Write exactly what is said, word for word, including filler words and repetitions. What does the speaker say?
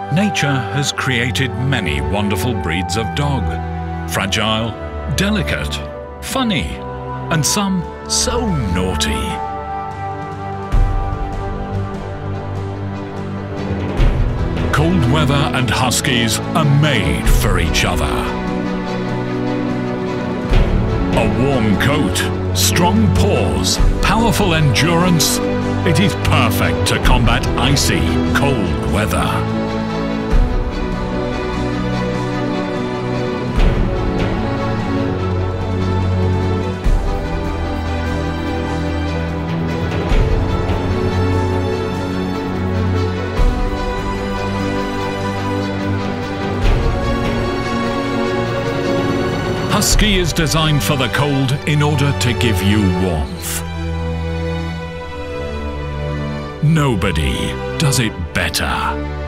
Nature has created many wonderful breeds of dog. Fragile, delicate, funny, and some so naughty. Cold weather and Huskies are made for each other. A warm coat, strong paws, powerful endurance. It is perfect to combat icy, cold weather. Husky is designed for the cold in order to give you warmth. Nobody does it better.